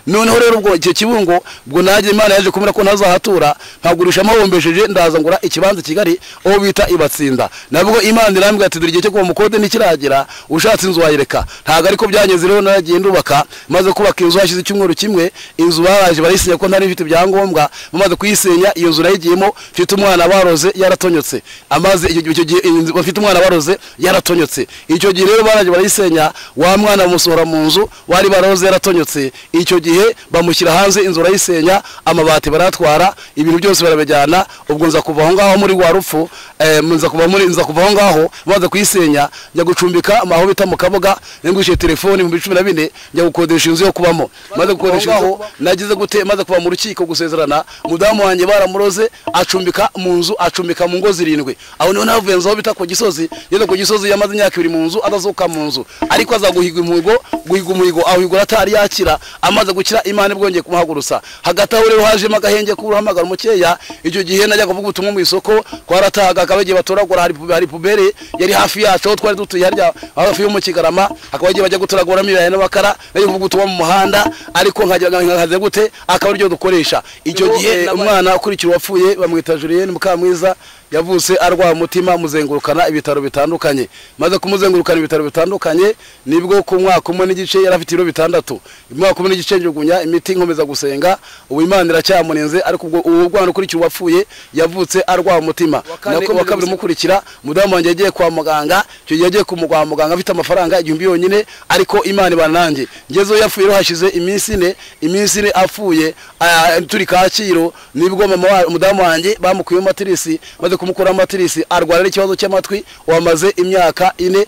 noneho rero ubwo icyo kibungo ubwo naje Imana yaje kumira ko ntazahatura ntagurisha amahombesheje ndazangura ikibanza Kigali aho bita Ibatsinda nabwo Imana irambwira ati dore igihe cyo kuba mukode nikiragera ushatse inzu wayireka ntago ariko byanyeze rero nagiye ndubaka maze kubaka inzu hashize icyumweru kimwe inzu baraje barisinya ko ntari ifite ibyangombwa bamaze kuyisenya iyo nzu nayigiyemo mfite umwana baroze yaratonyotse amaze icyo gihe bafite umwana baroze yaratonyotse icyo gihe rero baraje barayisenya wa mwana musohora mu nzu wari baroze yaratonyotse icyo gihe bamushyira hanze inzu rayisenya amabati baratwara ibintu byose barabejyana ubwo nza kuva aho ngaho muri warupfu nza kuva aho ngaho maze kuyisenya njya gucumbika aho bita mu Kabuga ngwishe telefone mu 2014 njya gukodesha inzu yo kubamo maze gukodesha aho nagize gute maze kuva mu rukiko gusezerana mudamu wanjye baramuroze acumbika mu nzu acumbika mu ngo 7 aho niho navuye nzo bita ku Gisozi yeze ku Gisozi yamaze imyaka 2 mu nzu adazuka mu nzu ariko azaguhiga umuhigo aho igura atari yakira amaze gukira Imana ibwongeye kumuhagurusa hagati aho rero hajemo agahenge kuruhamagara mukeya icyo gihe najya kuvuga ubutumwa mu isoko kwaratahaga akabagiye batoragura hari pubere yari hafi yacu aho twari dutuye harya hafi yo mu Kigarama akabagiye bajya gutoragura miraye n'abakara najya kuvuga ubutumwa mu muhanda ariko nkaze gute akaba ryo dukoresha icyo gihe umwana ukurikira wapfuye bamwita Julien Mukamwiza yavuse arwa umutima muzengurukana ibitaro bitandukanye maze kumuzengurukana ibitaro bitandukanye nibwo ku mwaka umwe n'igice yarafite ibiro 6 umwaka umwe n'igice njugunya imiti nkomeza gusenga ubu Imana iracyamuninze ariko ubwo ubwana ukurikira wapfuye yavutse arwa umutima nako bakabiri mukurikira mudamu wanjye yagiye kwa muganga cyo yagiye ku muganga afite amafaranga 1000 yonyine ariko Imana bananjye ngezo yafuye hashize iminsi ine afuye turi Kaciro nibwo mudamu wanjye bamukuye matrisi maze kumukora matrisi arwara ikibazo cy'amatwi wamaze imyaka 4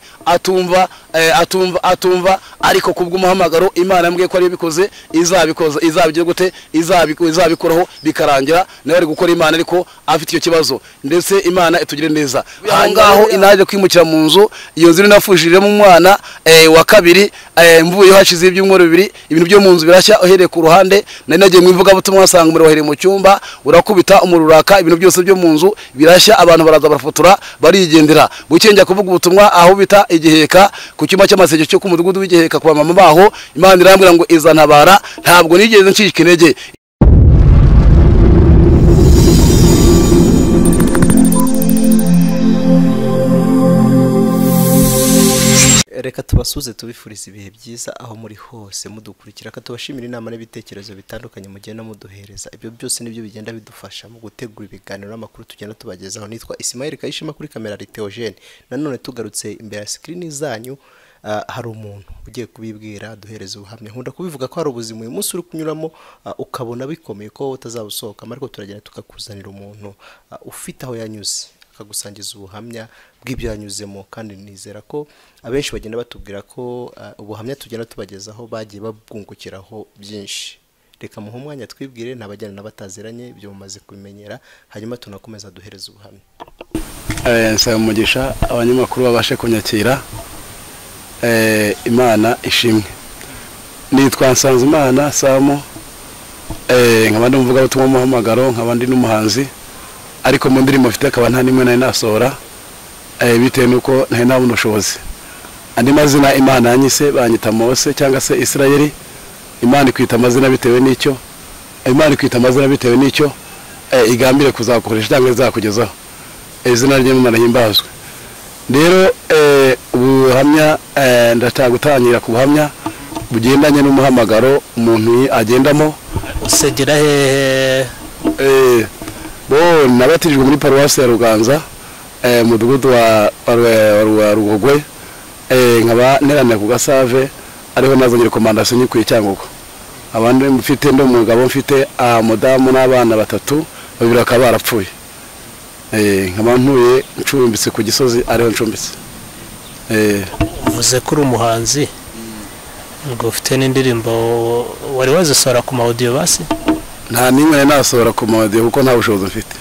atumva ariko kubw'umuhamagaro Imana yambwiye ko ari bikoze izabigire gute izabikoraho bikarangira nawe ari gukora Imana ariko afite icyo kibazo ndetse Imana itugire neza ahangaho inaje kwimukira mu nzu iyo nzu nafujije mu mwana wa kabiri mvuye hashize ibyumweru 2 ibintu byo mu nzu birashya ohereye ku ruhande nari nagiye mwivuga butumwa wasanga muri wahere mu cyumba urakubita umururaka ibintu byose byo mu nzu birashya abantu baraza barafotora barigendera bucyenjya kuvuga ubutumwa aho bita igiheka ku cyuma cy'amasege cyo ku mudugudu w'igiheka kwa mama baho Imana irambwira ngo izantabara ntabwo nigeze ncika intege reka tubasuze tubifuriza ibihe byiza aho muri hose mudukurikira katubashimira inama n'ibitekerezo bitandukanye mugenda muduhereza ibyo byose nibyo bigenda bidufasha mu gutegura ibiganiro n'amakuru tugenda tubagezaho nitwa Ismael Kayishema kuri kamera Theogene nanone tugarutse imbere ya screen zanyu hari umuntu ugiye kubibwira duhereza ubuhamya nkunda kubivuga ko hari ubuzima uyu munsi uri kunyuramo ukabona bikomeye ko utazabusohoka ariko turagenda tukakuzanira umuntu ufite aho yanyuze akagusangiza ubuhamya bw'ibyo yanyuzemo kandi nizera ko abenshi bagenda batubwira ko ubuhamya tugenda tubagezaho bagiye babwungukiraho byinshi reka muhe umwanya twibwire nabajyana n'abataziranye ibyo mumaze kubimenyera hanyuma tunakomeza duhereza ubuhamya nsaba umugisha abanyamakuru babashe kunyakira Imana ishimwe nitwa Nsanzimana Samu nkabandi mvuga ubutumwa muhamagaro nkabandi n'umuhanzi ariko mu ndirimbo mfite akaba nta nimwe nari nasohora bitewe nuko nta nabona ubushobozi andi mazina Imana yanyise banyita Mose cyangwa se Israeli Imana ikwita amazina bitewe n'icyo igambire kuzakoresha cyangwa izakugezaho izina ry'Imana himbazwe rero ubuhamya ndashaka gutangira ku buhamya bugendanye n'umuhamagaro umuntu agendamo usegera he nabatirijwe muri paruwasi ya Ruganza mudugudu wa Rugogwe nkaba neranira ku Gasave ariho nazongera komandasiyo nyikuye Cyangugu abandi mfite ndo mugabo mfite mudamu n'abana 3 babiri akaba barapfuye nkaba ntuye ncumbitse ku Gisozi ariho ncumbitse uvuze ko uri umuhanzi ngo ufite n'indirimbo wari wazisora ku audio basi nta nimwe nasohora ku audio kuko nta bushobozi mfite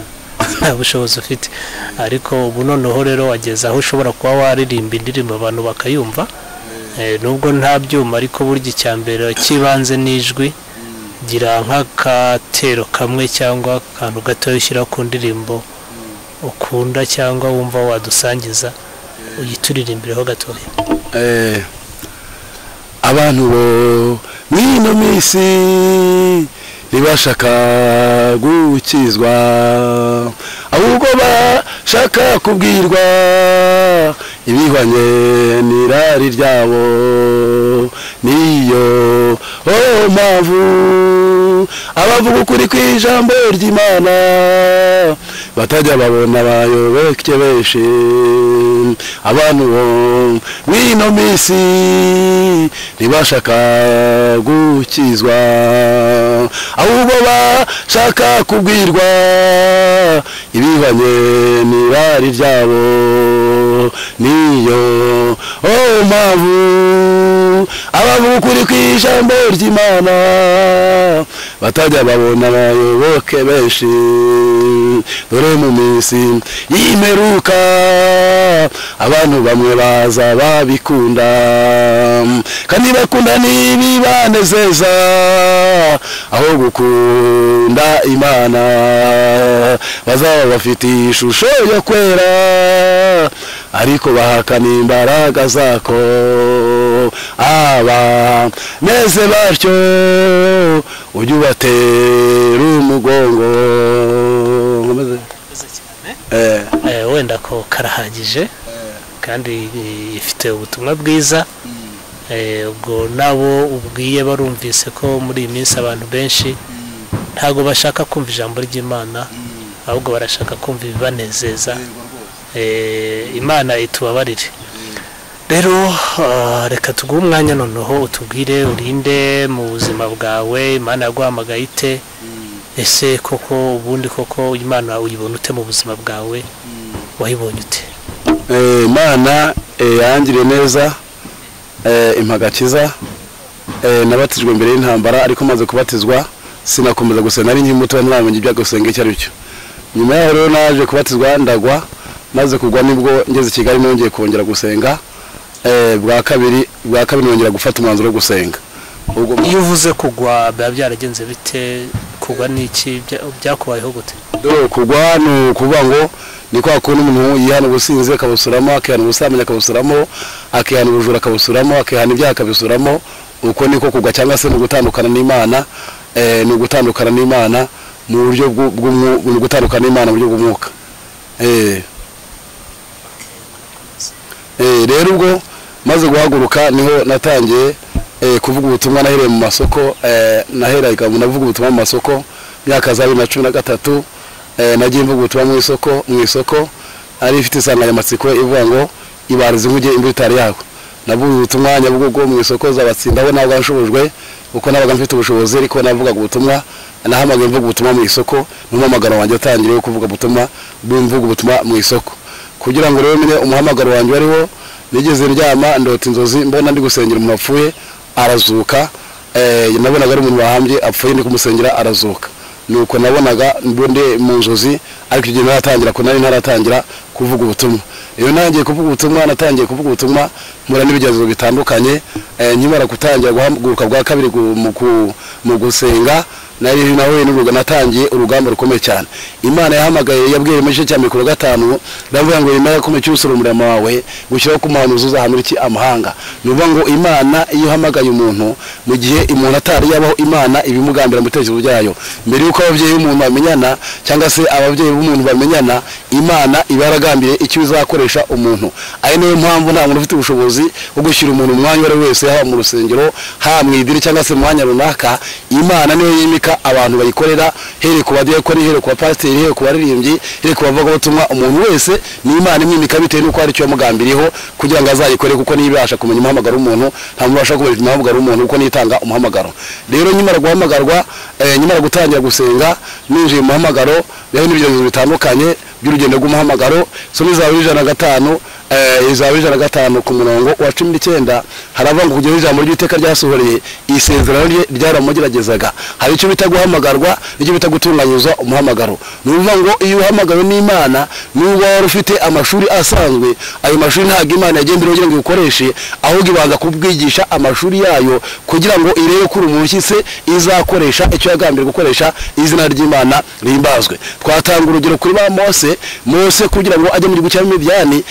ariko ubu noneho rero wageze aho ushobora kuba waririmba indirimbo abantu bakayumva nubwo nta byuma ariko burya icyambere kibanze n'ijwi gira nk'akatero kamwe cyangwa akantu gato ushyira ku ndirimbo ukunda cyangwa wumva wadusangiza uyiturirembereho gatoya abantu bo mwino minsi ntibashaka gukizwa ahubwo bashaka kubwirwa ibihwanye n'irari ryabo niyo mpamvu abavuga ukuri kw'ijambo ry'Imana batajya babona abayoboke benshi abantu bo mwino minsi ntibashaka gukizwa ahubwo bashaka kubwirwa ibihwanye n'irari ryabo niyo mpamvu abavuga ukuri kw'ijambo ry'Imana batajya babona abayoboke benshi dore mu minsi y'imperuka abantu bamwe baza babikunda kandi bakunda n'ibibanezeza aho gukunda Imana bazaba bafite ishusho yo kwera ariko bahakana imbaraga zako aba meze batyo ujye ubatera umugongo. wenda ko karahagije kandi ifite ubutumwa bwiza. Ubwo nabo ubwiye barumvise ko muri iyi minsi abantu benshi ntago bashaka kumva ijambo ry'Imana ahubwo barashaka kumva ibibanezeza. Imana itubabarire rero. Reka tuguhe umwanya noneho utubwire urinde mu buzima bwawe Imana yaguhamagaye ite, ese koko ubundi koko Imana uyibona ute mu buzima bwawe, wayibonye ute? Imana yangiriye neza, impagakiza, nabatijwe mbere y'intambara ariko maze kubatizwa sinakomeza gusenga, nari nk'imuto ntamenya ibyo gusenga icyo ari cyo. Nyuma yaho rero naje kubatizwa ndagwa, maze kugwa nibwo ngeze Kigali nongeye kongera gusenga. Bwa kabiri nongera gufata umwanzuro wo gusenga. Ubwo iyo uvuze kugwa biba byaragenze bite? Kugwa n'iki byakubayeho gute? Kugwa ni ukuvuga ngo ni kwa kuntu umuntu yihana ubusinzi akabusuramo, akihana ubusambanyi akabusuramo, akihana ubujura akabusuramo, akihana ibyaha akabisuramo. Uko niko kugwa, cyangwa se no gutandukana n'Imana. Ni gutandukana n'Imana mu buryo bwo gutandukana n'Imana mu buryo bw'umwuka. Rero ubwo maze guhaguruka niho natangiye kuvuga ubutumwa. Nahereye mu masoko, naheraga navuga ubutumwa mu masoko myaka za 2013. Nagiye mvuga ubutumwa mu isoko ari ifite insanganyamatsiko ivuga ngo ibarize inkuge imbuto itari yawe. Navuga ubutumwa Nyabugogo mu isoko z'abatsindaho ntabwo nshobojwe uko nabaga mfite ubushobozi, ariko navuga ubutumwa. Nahamagaye mvuga ubutumwa mu isoko, n'umuhamagaro wanjye atangiriye kuvuga ubutumwa, mvuga ubutumwa mu isoko kugira ngo rero mine umuhamagaro wanjye wariho. Nigeze ndyama ndota inzozi mbona ndi gusengera umuntu apfuye arazuka. Nabonaga ari umuntu wahambye apfuye ndi kumusengera arazuka. Nuko nabonaga mbonde mu nzozi, ariko igihe naratangira ko nari ntaratangira kuvuga ubutumwa. Iyo nangiye kuvuga ubutumwa, natangiye kuvuga ubutumwa mura n'ibigeragezo bitandukanye. Nkimara gutangira guhaguruka bwa kabiri mu gusenga, nari nawe n'urugo natangiye urugamba rukomeye cyane. Imana yahamagaye yabwiye mu gice cya 5 ndavuga ngo Imana yakomeye cy'usura umurimo wawe gushyiraho ku muhanuzi uzahanura iki amahanga. Nuvuga ngo Imana iyo hamagaye umuntu mu gihe umuntu atari yabaho, Imana ibimugambira mu tekerezo byayo mbere yuko ababyeyi b'umuntu bamenyana cyangwa se ababyeyi b'umuntu bamenyana. Imana ibaragambiriye icyo izakoresha umuntu. Ari niyo mpamvu nta muntu ufite ubushobozi bwo gushyira umuntu umwanya wari wese, haba mu rusengero, haba mu idini cyangwa se mu mwanya runaka. Imana niyo yimika abantu bayikorera, here ku badiyakoni, here ku bapasiteri, here ku baririmbyi, here ku bavuga ubutumwa. Umuntu wese ni Imana imwimika bitewe n'uko ari cyo yamugambiriyeho kugira ngo azayikore, kuko nibasha kumenya umuhamagaro w'umuntu nta muntu ubasha kumenya umuhamagaro w'umuntu kuko nitanga umuhamagaro. Rero nyimara guhamagarwa, nyimara gutangira gusenga, ninjiye mu muhamagaro rero n'ibigeragezo bitandukanye by'urugendo rw'umuhamagaro. Somi za 105 izaba 105 ku murongo wa 19 haravuga ngo kugira ijambo ry'iteka ryasohoreye isezerano ryaramugeragezaga. Hari icyo bita guhamagarwa, icyo bita gutunganyizwa umuhamagaro. Nuvuga ngo iyo uhamagawe n'Imana n'uba wari ufite amashuri asanzwe, ayo mashuri ntabwo Imana yagendera kugira ngo ikoreshe, ahubwo ibanza kubwigisha amashuri yayo kugira ngo irebe ko umuntu se izakoresha icyo yagambiriye gukoresha, izina ry'Imana rihimbazwe. Twatanga urugero kuri ba Mose kugira ngo ajye mu gihugu cya Midiyani, bigaragara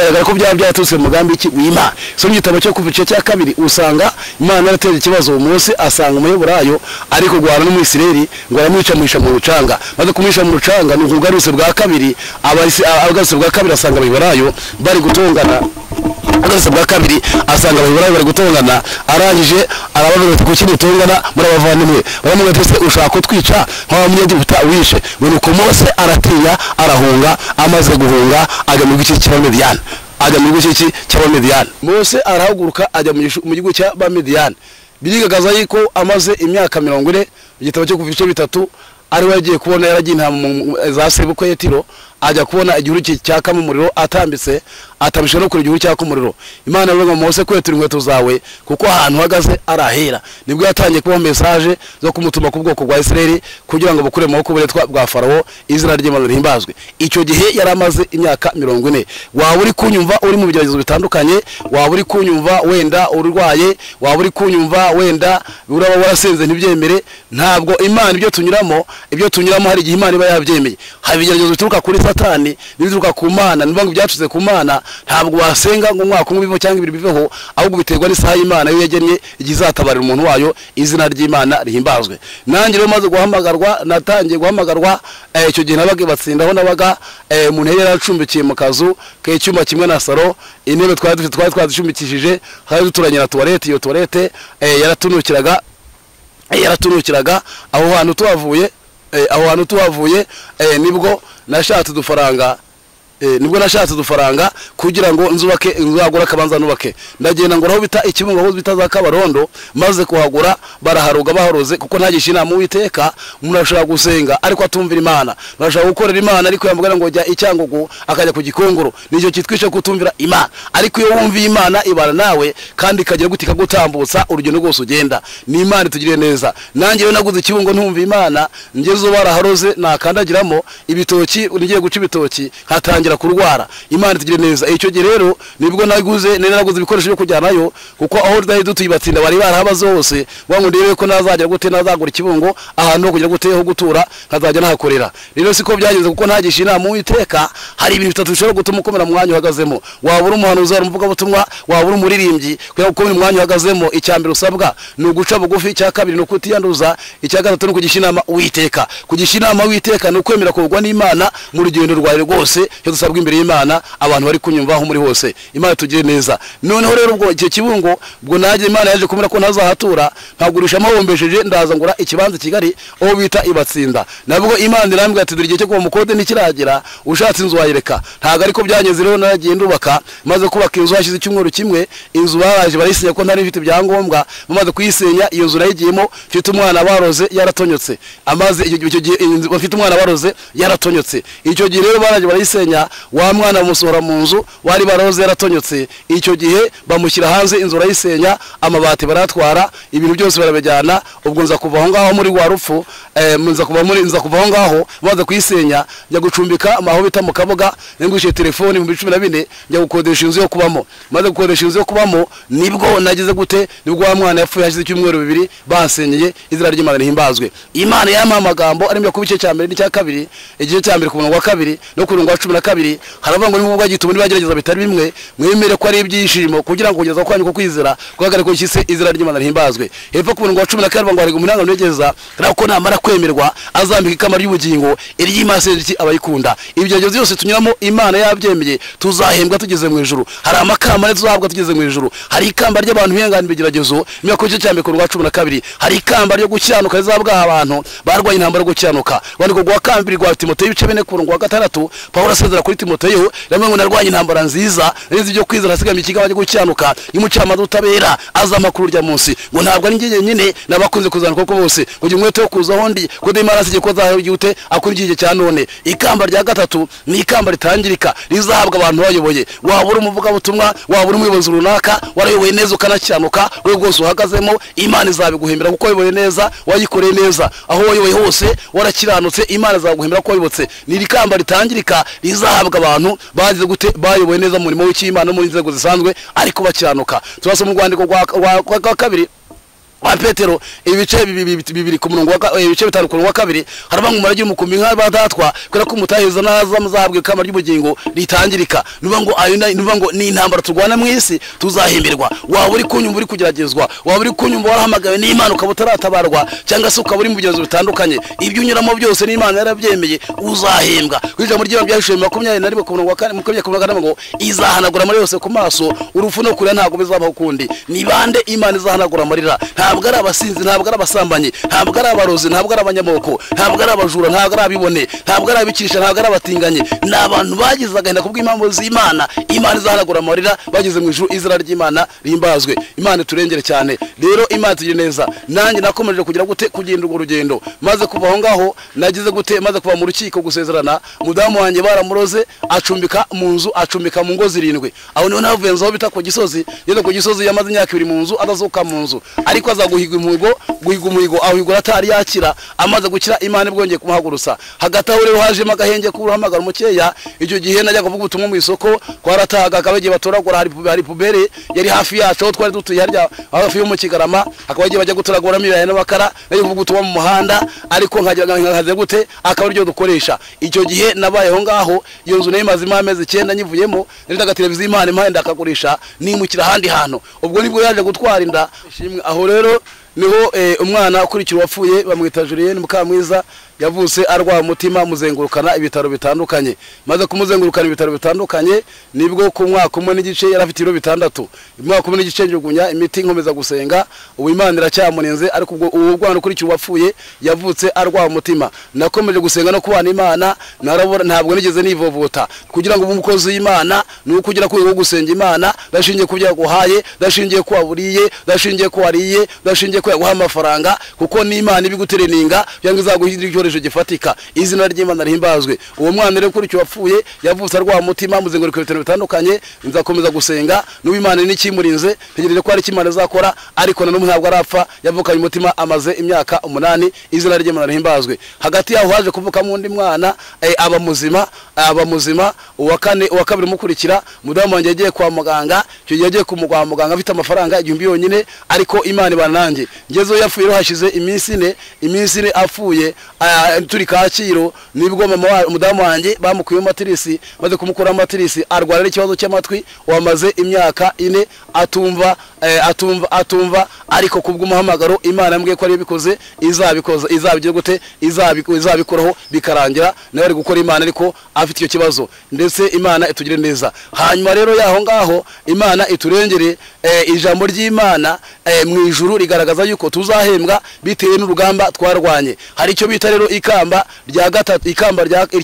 bigaragara ko byaba byaturutse mu mugambi w'Imana. So mu gitabo cyo kuva cya kabiri usanga Imana yarateye ikibazo uwo munsi, asanga umuyoburayo ariko gwara n'umwisireri ngo aramwica mu rucanga, maze kumwisha mu rucanga ni ugarutse bwa kabiri, agarutse bwa kabiri asanga abayoburayo bari gutongana, agarutse bwa kabiri asanga abayoburayo bari gutongana, arangije arabavuga ko kiri tongana muri abavandimwe baramuga tese ushaka kutwica nkaho munyegiputa wishe, ngo nuko Mose aratinya arahunga, amaze guhunga ajya mu gice cya Midiyani, ajya mu gice cya Midiyani. Mose arahaguruka ajya mu gihugu cya Midiyani. Birigagaza yuko amaze imyaka 40 igitabo cyo kuva 3 ari we yagiye kubona yaragiye intama za sebukwe Yetiro, ajya kubona igihuru cyaka mu muriro atambitse, atamisha no kuri igihuru cyaka umuriro. Imana ivuga ngo Mose kwetura inkweto zawe kuko ahantu hagaze arahera. Nibwo yatangiye kuba message zo kumutuma ku bwoko bwa Isirayeli kugira ngo bukure mu buretwa bwa Farawo, izina ry'Imana rihimbazwe. Icyo gihe yaramaze imyaka 40. Waba uri kunyumva uri mu bigeragezo bitandukanye, waba uri kunyumva wenda urwaye, waba uri kunyumva wenda uraba warasenze ntibyemere, ntabwo Imana ibyo tunyuramo hari igihe Imana iba yabyemeye. Hari ibigeragezo bituruka kuri Satani n'ibituruka ku Mana, niba ngo byacuze ku Mana, ntabwo wasenga ngo umwaka umwe bivo cyangwa ibiri biveho, ahubwo biterwa n'isaha y'Imana yo yagennye igizatabarira umuntu wayo, izina ry'Imana rihimbazwe. Nanjye rero maze guhamagarwa, natangiye guhamagarwa icyo gihe nabaga batsindaho, nabaga umuntu yari yaracumbikiye mu kazu k'icyumba kimwe na saro, intebe twari twazicumbikishije, hari duturanye na toilette. Iyo toilette yaratunukiraga aho hantu tuhavuye, nibwo nashatse udufaranga kugira ngo nzagura akabanza nubake. Ndagenda ngo aho bita Ikibungo, aho bita za Kabarondo, maze kuhagura baraharuga baharoze kuko ntagisha inama Uwiteka. Umuntu ashobora gusenga ariko atumvira Imana, ashobora gukorera Imana ariko yamubwira ngo jya Icyangugu akajya ku Gikongoro, nicyo kitwishe kutumvira Imana. Ariko iyo wumviye Imana ibana nawe kandi ikagira gutika gutambutsa urugendo rwose ugenda. Ni Imana itugiriye neza. Nanjye rero naguze Ikibungo ntumva Imana, ngeze baraharoze nakandagiramo ibitoki, ngiye guca ibitoki hatangira kurwara. Imana itugire neza. Icyo gihe rero nibwo naguze ibikoresho byo kujyanayo, kuko aho twari dutuyibatsinda bari barahabaze hose, ngo ndebe ko nazajya gute nazagura Ikibungo ahantu ho kugira guteho gutura nkazajya nahakorera. Rero siko byagenze kuko ntagisha inama Uwiteka. Hari ibintu bitatu bishobora gutuma ukomera mu mwanya uhagazemo. Waba uri umuhanuzi, waba umuvuga butumwa, waba uri umuririmbyi, kugira ngo ukomere mu mwanya uhagazemo, icyambere usabwa ni uguca bugufi, icya kabiri ni ukutiyanduza, icya gatatu ni kugisha inama Uwiteka. Kugisha inama Uwiteka ni ukwemera kugwa n'Imana mu rugendo rwawe rwose, cyo dusabwa imbere y'Imana. Abantu bari kunyumva aho muri hose, Imana tugire neza. Noneho rero ubwo icyo Kibungo, ubwo najye Imana yaje kumira ko ntazahatura, ntagurisha amahombesheje, ndaza ngura ikibanza Kigali aho bita Ibatsinda. Nabwo Imana irambwira ati dore igihe cyo kuba mukode nikiragera, ushatse inzu wayireka. Ntago ariko byageze rero, nagiye ndubaka, maze kubaka inzu hashize icyumweru kimwe, inzu baraje barayisenya ko ntari ifite ibyangombwa, maze kuyisenya iyo nzu nayigiyemo, mfite umwana baroze yaratonyotse. Amaze icyo gihe bafite umwana baroze yaratonyotse. Icyo gihe rero baraje barayisenya, wa mwana bamusohora mu nzu wari baroze yaratonyotse. Icyo gihe bamushyira hanze, inzu barayisenya, amabati baratwara, ibintu byose barabijyana. Ubwo nza kuva aho ngaho muri wa rupfu, nza kuva aho ngaho maze kuyisenya, njya gucumbika aho bita mu Kabuga, ngushe telefoni mu 2014, njya gukodesha inzu yo kubamo. Maze gukodesha inzu yo kubamo, nibwo nagize gute, nibwo wa mwana yapfuye hashize icyumweru 2 basenyeye, izina ry'Imana rihimbazwe. Imana yama amagambo ari mu kubice cya mbere n'icya kabiri, igice cya mbere ku murongo wa 2 no ku murongo wa 12, haravuga ngo nubwo gituma nibagerageza bitari bimwe, mwemere ko ari ibyishimo kugira ngo kugeza kwanyu ko kwizera kuhagarika ko cyise izina ry'Imana rihimbazwe. Hepfo ku murongo wa 12 ngo ari gumunanga negeza, ko namara kwemerwa azambika ikamba ry'ubugingo iry'Imana abayikunda. Ibyo byose tunyuramo Imana yabyemeye, tuzahembwa tugeze mu ijuru. Hari amakamba tuzahabwa tugeze mu ijuru. Hari ikamba ry'abantu bihangana ibigeragezo, imyaka cyo cyambe ku 12. Hari ikamba ryo gukiranuka rizabwa abantu barwaye intambara yo gukiranuka. Wandiko gwa kambiri gwa Timoteyo 4:6, Paulo asezera kuri Timoteyo, ramwe ngo narwanye intambara nziza, nzi byo kwizera sigamiye ikigaba cyo gukiranuka, imucamaza utabera azamakuru rya munsi. Ngo ntabwo ari ngiye nyine nabakunze kuzana koko bose, ngo umwete wo kuza hondi ko Imana asije ko zahugute akurikije cya none. Ikamba rya gatatu ni ikamba ritangirika rizahabwa abantu bayoboye. Wabura umuvuga butumwa, wabura umuyobozi runaka, warayoboye neza ukanacyanuka, we rwose uhagazemo, Imana izabiguhembera kuko wayoboye neza, wayikoreye neza. Aho wayoboye hose warakiranutse, Imana izaguhembera ko wayobotse. Ni ikamba ritangirika rizahabwa abantu bagize gute, bayoboye neza mu murimo w'Imana no mu nzego zisanzwe ariko bakiranuka. Turasoma mu rwandiko rwa 2 wa Petero ibice bibiri ku murongo ibice bitanu ku murongo wa kabiri harabanga umurage umukumbi nka badatwa kwera ko mutaheza naza muzahabwe kama ry'ubugingo ritangirika nuba ngo nuba ngo ni intambara turwana mu isi tuzahimbirwa waba uri kunyumva uri kugeragezwa waba uri kunyumva warahamagawe n'Imana ukaba utaratabarwa cyangwa se ukaba uri mu bigezo bitandukanye ibyo unyuramo byose n'Imana yarabyemeye uzahembwa kwijambo ry'Imana byahishwe 21 ku murongo wa 4 ngo izahanagura muri yose ku maso urufu no kure ntago bizabaho kundi ni bande Imana izahanagura amarira ntabwo ari abasinzi ntabwo ari abasambanyi ntabwo ari abarozi ntabwo ari abanyamoko ntabwo ari abajura ntabwo ari abibone ntabwo ari abicisha ntabwo ari abatinganye n'abantu bagize agahinda kubw'impamvu z'Imana Imana izahanagura amarira bageze mu ijuru izina ry'Imana rimbazwe Imana turengere cyane rero Imana tugire neza nanjye nakomeje kugira gute kugenda urwo rugendo maze kuva aho ngaho nagize gute maze kuva mu rukiko gusezerana mudamu wanjye baramuroze acumbika mu nzu acumbika mu ngo 7 aho niho navuye nzaho bita ku Gisozi yeze ku Gisozi yamaze imyaka 2 mu nzu adazuka mu nzu ariko azaguhiga umuhigo ahigura atari yakira amaze gukira Imana ibwongeye kumuhagurusa hagati aho rero hajemo agahenge kuruhamagara umukeya icyo gihe najya kuvuga ubutumwa mu isoko kwaratahaga akabagiye batoragura hari pubere yari hafi yacu aho twari dutuye harya hafi yo mu Kigarama akabagiye bajya gutoragura miraye n'abakara najya kuvuga ubutumwa mu muhanda ariko nkaze gute akaba ryo dukoresha icyo gihe nabayeho ngaho iyo nzu nayo maze amezi 9 nyivuyemo nari televiziyo Imana impande akagurisha nimukira handi hantu ubwo nibwo yaje gutwara inda aho rero niho umwana ukurikira wapfuye bamwita Julien Mukamwiza yavutse arwa umutima muzengurukana ibitaro bitandukanye maze kumuzengurukana ibitaro bitandukanye nibwo ku mwaka umwe n'igice yarafite ibiro 6 umwaka umwe n'igice njugunya imiti nkomeza gusenga ubu Imana iracyamuninze ariko ubwo ubwana ukurikira wapfuye yavutse arwa umutima nakomeje gusenga no kubana Imana narabona ntabwo nigeze nivovota kugira ngo umukozi w'Imana nuko kugira ko gusenga Imana dashingiye kubya guhaye dashingiye ko waburiye dashingiye ko wariye dashingiye ko yaguha amafaranga kuko n'Imana ibigutereninga byanga izaguhindira icyorezo gifatika izina ry'Imana rihimbazwe uwo mwana rero kuri cyo wapfuye yavutse arwa mutima muzenguruka ibitaro bitandukanye nzakomeza gusenga n'Imana n'ikimurinze tegereje ko ari kimana zakora ariko na ntabwo arapfa yavukanye umutima amaze imyaka 8 izina ry'Imana rihimbazwe hagati yaho haje kuvuka mu ndi mwana aba muzima uwa kabiri mukurikira mudamu wanjye yagiye kwa muganga cyo yagiye ku muganga afite amafaranga 1000 yonyine ariko Imana ibanange ngezo yapfuye ro hashize iminsi 4 apfuye turi Kaciro nibwo mudamu wanjye bamukuye matrisi maze kumukura matrisi arwara ikibazo cy'amatwi wamaze imyaka 4 atumva ariko kubw'umuhamagaro Imana yambwiye ko ari bikoze izabigira gute izabikoraho bikarangira nawe ari gukora Imana ariko afite icyo kibazo ndetse Imana itugire neza hanyuma rero yaho ngaho Imana iturengere ijambo ry'Imana mu ijuru rigaragaza yuko tuzahembwa bitewe n'urugamba twarwanye hari icyo bita rero ikamba rya gatatu ikamba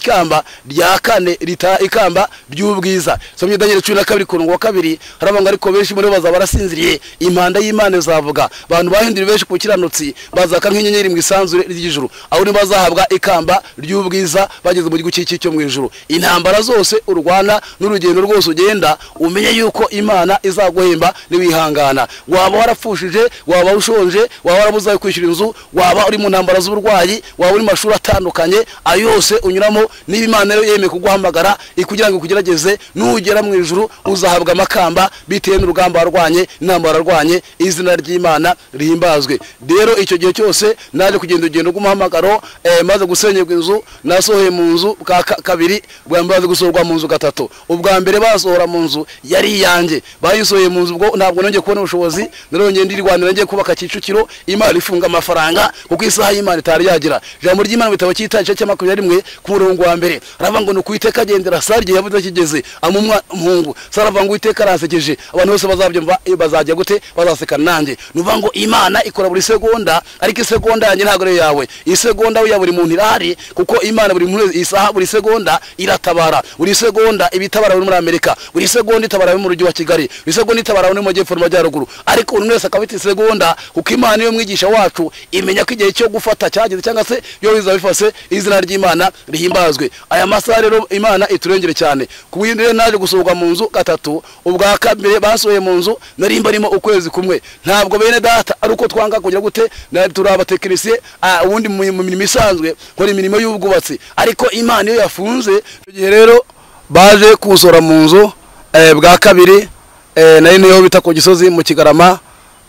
rya kane rita ikamba ry'ubwiza somye Daniel 12 ku murongo wa 2 harabanga ariko benshi muri baza barasinziriye impanda y'Imana zavuga abantu bahindira benshi ku kiranutsi bazaka nk'inyenyeri mu isanzure ry'ijuru aho ni bazahabwa ikamba ry'ubwiza bageze mu gihugu cyo mu ijuru intambara zose urwana n'urugendo rwose ugenda umenye yuko Imana izaguhemba niwihangana waba warafushije waba ushonje waba warabuza kwishyura inzu waba uri mu ntambara z'uburwayi waba uri mashuri atandukanye ayose unyuramo niba Imana rero yemeye kuguhamagara ikugira ngo kugerageze nugera mu ijuru uzahabwa amakamba bitewe n'urugamba warwanye intambara warwanye izina ry'Imana rihimbazwe rero icyo gihe cyose naje kugenda ugendo rw'umuhamagaro maze gusenyerwa inzu nasohoye mu nzu kabiri bwambaze gusorwa mu nzu gatatu ubwa mbere basohora mu nzu yari yanjye bayisohoye mu nzu ubwo ntabwo nongeye kubona ubushobozi narongeye ndirwanira ngiye kubaka Kicukiro Imana ifunga amafaranga kuko isaha y'Imana itari yagira jambo ry'Imana bitabo cyitaje cya 21 ku murongo wa mbere aravuga ngo Uwiteka agendera sarye yavuze kigeze amumwa mpungu saravuga ngo Uwiteka arasekeje abantu bose bazabyumva bazajya gute bazaseka nanjye nuvuga ngo Imana ikora buri segonda ariko isegonda yanjye ntabwo ari yawe isegonda ya buri muntu irari kuko Imana buri muntu isaha buri segonda iratabara buri segonda ibitabara muri Amerika buri segonda itabara mu mujyi wa Kigali buri segonda itabara mu majyepfo n'amajyaruguru ariko umuntu wese akabita isegonda kuko Imana yo mwigisha wacu imenya ko igihe cyo gufata cyageze cyangwa se yo bizabifase izina ry'Imana rihimbazwe aya masaha rero Imana iturengere cyane kubw'indire naje gusohoka mu nzu gatatu ubwa kabiri basohoye mu nzu narimba rimo ukwezi kumwe ntabwo bene data ari uko twanga kugira gute turaba tekinisiye ubundi mu mirimo isanzwe kora imirimo y'ubwubatsi ariko Imana yo yafunze gihe rero baje kusora mu nzu bwa kabiri nayo niyo bita ku Gisozi mu Kigarama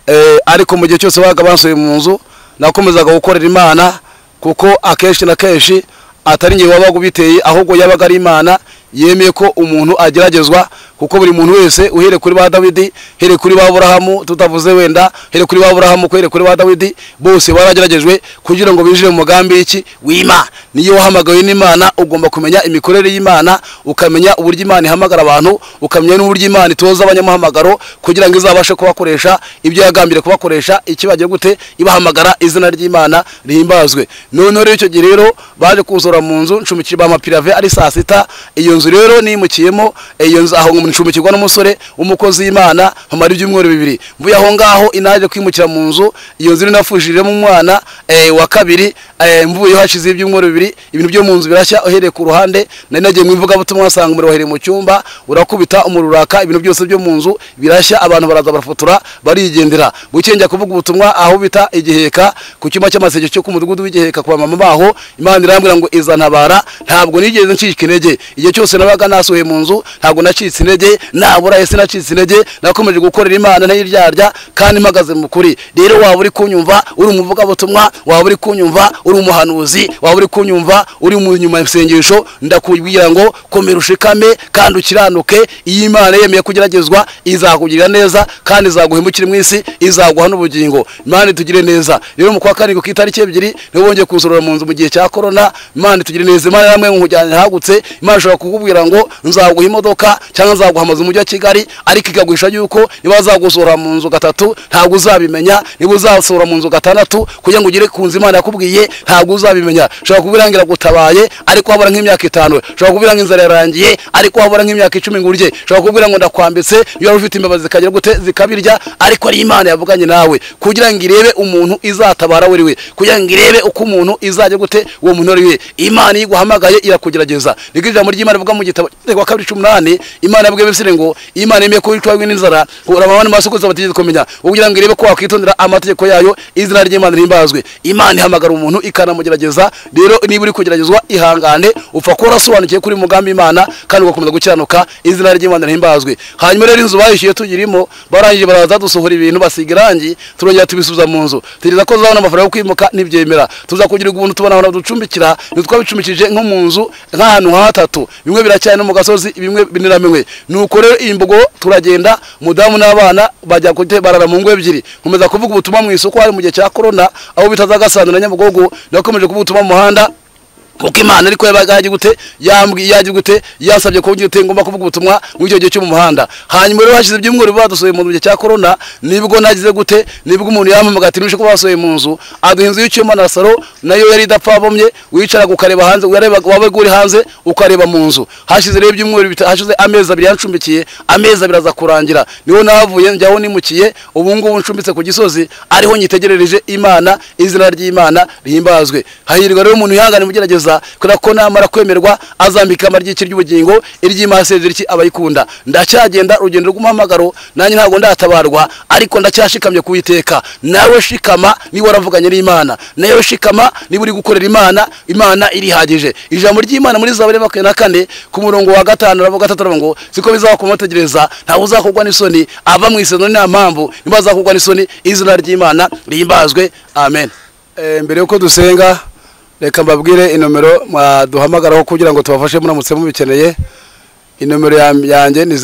ariko mu gihe cyose baga bansoye mu nzu nakomezaga gukorera Imana kuko akenshi na kenshi atari ngiye wabaga ubiteye ahubwo yabaga ari Imana yemeye ko umuntu ageragezwa kuko buri muntu wese uhere kuri ba Dawidi here kuri ba Aburahamu tutavuze wenda here kuri ba Aburahamu here kuri ba Dawidi bose barageragejwe kugira ngo binjire mu mugambi iki w'Imana. Niyo wahamagawe n'Imana ugomba kumenya imikorere y'Imana, ukamenya uburyo Imana ihamagara abantu, ukamenya n'uburyo Imana itoza abanyamuhamagaro kugira ngo izabashe kubakoresha ibyo yagambiriye kubakoresha ikibagiye gute ibahamagara izina ry'Imana rihimbazwe. None rero icyo gihe rero baje kuzora mu nzu ncumikira ba mapirave ari saa sita. Iyo nzu rero nimukiyemo iyo nzu aho ncumikirwa n'umusore umukozi w'Imana mpamara ibyumweru 2 mvuye aho ngaho inaje kwimukira mu nzu. Iyo nzu nafushijemo umwana wa kabiri mvuye hashize ibyumweru 2 ibintu byo mu nzu birashya ohereye ku ruhande nari nagiye mwivuga butumwa wasanga umuriro wahereye mu cyumba urakubita umururaka ibintu byose byo mu nzu birashya abantu baraza barafotora barigendera. Bucyenjya kuvuga ubutumwa aho bita igiheka ku cyuma cy'amasege cyo ku mudugudu w'igiheka kwa mama baho Imana irambwira ngo izantabara. Ntabwo nigeze ncika intege igihe cyose nabaga nasohoye mu nzu, ntabwo nacitse intege nabura ese nacitse intege nakomeje gukorera Imana ntayiryarya kandi mpagaze mu kuri. Rero waba uri kunyumva uri umuvuga butumwa, waba uri kunyumva uri umuhanuzi, waba uri kunyumva uri mu nyuma y'sengesho, ndakubwira ngo komera ushikame kandi ukiranuke. Iyi Imana yemeye kugeragezwa izakugirira neza kandi izaguhemukira mu isi, izaguha n'ubugingo. Imana tugire neza. Rero mu kwa karindwi ku itariki 2 niho bongeye kusorora mu nzu mu gihe cya corona. Imana tugire neza. Imana yamwe nkujyanye hagutse. Imana ishobora kukubwira ngo nzaguha imodoka cyangwa nzaguhamaza umujyi wa Kigali, ariko ikaguhisha yuko niba azagusora mu nzu 3 ntabwo uzabimenya, niba uzasora mu nzu 6 kugira ngo ugire kunzi Imana yakubwiye ntabwo uzabimenya. Shobora kubirangira gutabaye ariko wabura nk'imyaka 5, shobora kubiranga inzara yarangiye ariko wabura nk'imyaka 10 ngurye, shobora kubwira ngo ndakwambitse iyo ufite imbabazi zikagira gute zikabirya, ariko ari Imana yavuganye nawe kugira ngo irebe umuntu izatabara weriwe, kugira ngo irebe uko umuntu izajya gute uwo muntu weriwe. Imana yiguhamagaye irakugerageza. Niko ijambo ry'Imana rivuga mu gitabo wa 2:18 Imana yabwiye Bisire ngo Imana yemeye ko wicwa n'inzara urabana masukuza batigeze kumenya kugira ngo irebe ko wakwitondera amategeko yayo izina ry'Imana rihimbazwe. Imana ihamagara umuntu ikanamugerageza. Rero niba uri kugeragezwa ihangane upfa ko urasobanukiye kuri mugambi Imana kandi ugakomeza gukiranuka izina ry'Imana rihimbazwe. Hanyuma rero inzu bayishyuye tugirimo barangije baraza dusohora ibintu basiga irangi turongera tubisubiza mu nzu. Turiza ko zabona amafaranga yo kwimuka nibyemera tuza kugira ubuntu tubona aho ducumbikira nitwabicumikije nko mu nzu nk'ahantu hatatu, bimwe biracyane no mu gasozi bimwe biniramenwe. Nuko rero imbugo turagenda mudamu n'abana bajya kute barara mu ngo 2. Nkomeza kuvuga ubutumwa mu isoko hari mu gihe cya corona aho bitazagasana na Nyabugogo, nakomeje kuvuga ubutumwa mu muhanda kuko Imana ariko yabaga gute yagiye gute yasabye ko gute ngomba kuvuga ubutumwa mu cyo gihe cyo mu muhanda. Hanyuma rero hashize ibyumweru badusoye mu gihe cya corona nibwo nagize gute nibwo umuntu yampamaga ati nushe ko basoye mu nzu aduhinze y'icyuma na saro nayo yari idapfabomye wicara gukareba hanze urareba wabe guri hanze ukareba mu nzu. Hashize rero ibyumweru hashize amezi 2 yancumbikiye, amezi 2 aza kurangira niho navuye njyaho nimukiye. Ubu ngubu ncumbitse ku Gisozi ariho nyitegerereje Imana izina ry'Imana rihimbazwe. Hahirwa rero umuntu yangane mugerageza kora ko namara kwemerwa azambika amaryi ry'ubugingo iry'Imana sezeriki abayikunda. Ndacyagenda rugendo rw'umuhamagaro nanjye ntago ndatabarwa ariko ndacyashikamye kuwiteka. Nawe shikama ni waravuganye n'Imana, nawe shikama ni buri gukorera Imana. Imana irihagije. Ijambo ry'Imana muri Zaburi 24 ku murongo wa 5 ravuga 3 ngo siko bizaba kumutegereza nta uzakugwa n'isoni ava mu isezerano nta mpamvu nibazakugwa n'isoni izina ry'Imana rihimbazwe. Amen. Mbere yuko dusenga reka mbabwire inomero duhamagaraho kugira ngo tubafashe muramutse mubikeneye. Inomero yanjye ni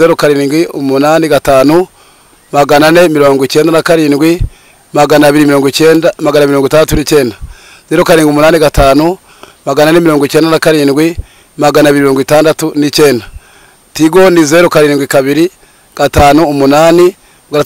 0785 497 290 239 0785 497 269. Tigo ni 0722 58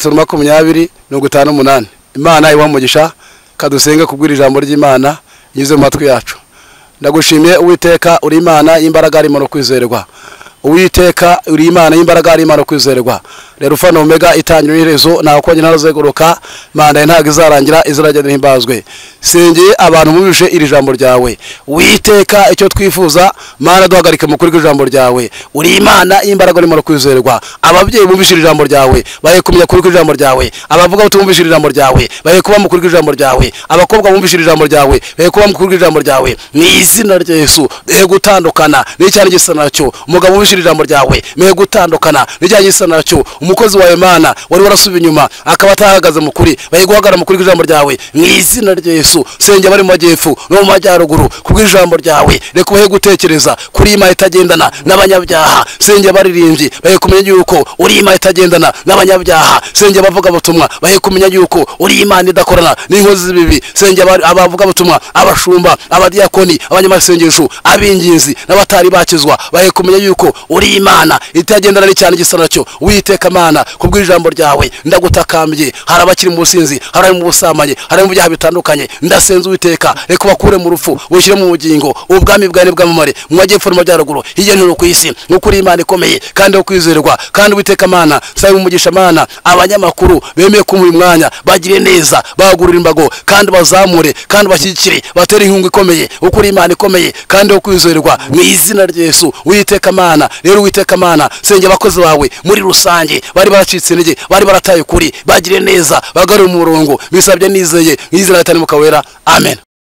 20 Imana iwamugisha kadusenge kubwira ijambo ry'Imana yize mu matwi yacu. Ndagushimiye Uwiteka uri Imana y'imbaraga ari mu kwizerwa. Uwiteka uri Imana y'imbaraga ari mu kwizerwa. Rero Alpha na Omega itangiriro n'iherezo nta ko nyina rozeguruka Imana ntago izarangira iziragenda himbazwe. Sengeye abantu mubishe iri jambo ryawe. Uwiteka icyo twifuza Mana duhagarike mu kuri ijambo ryawe. Uri Imana y'imbaraga ari mu kwizerwa. Ababyeyi bumvishe iri jambo ryawe baye kumenya kuri ijambo ryawe. Abavuga utumvishe iri jambo ryawe baye kuba mu kuri ijambo ryawe. Abakobwa bumvishe iri jambo ryawe baye kuba mu kuri ijambo ryawe. Ni izina rya Yesu gutandukana n'icyane gisa nacyo umugabo dushira ijambo ryawe mehe gutandukana n'ijyanye isa nacyo umukozi wawe Mana wari warasubiye inyuma akaba atahagaze mu kuri baye guhagarara mu kuri ijambo ryawe mu izina rya Yesu senge bari mu majyepfo no mu majyaruguru kubw'ijambo ryawe reka bahe gutekereza kuri Imana itagendana n'abanyabyaha senge baririmbyi baye kumenya yuko uri Imana itagendana n'abanyabyaha senge bavuga butumwa bahe kumenya yuko uri Imana idakorana n'inkozi z'ibibi senge abavuga butumwa abashumba abadiyakoni abanyamasengesho abinginzi n'abatari bakizwa bahe kumenya yuko uri Imana itagendana n'cyane gisa nacyo witeka Mana kubw'ijambo ryawe ndagutakambye hari abakiri mu businzi hari mu busamanye hari mu byaha bitandukanye ndasenze Uwiteka reka bakure mu rufu bushyire mu bugingo ubwami bwawe bw'amamare mu majyepfo n'amajyaruguru hirya no hino ku isi nuko uri Imana ikomeye kandi wo kwizerwa kandi Uwiteka Mana sabe umugisha Mana abanyamakuru bemeye ku uyu mwanya bagire neza bagurira imbago kandi bazamure kandi bashyigikire batere inkunga ikomeye uko uri Imana ikomeye kandi wo kwizerwa mu izina rya Yesu Uwiteka Mana rero Uwiteka Mana senge abakozi bawe muri rusange bari baracitse intege bari barataye kuri bagire neza bagarure mu murongo bisabye nizeye mu izina rya Mukawera amen.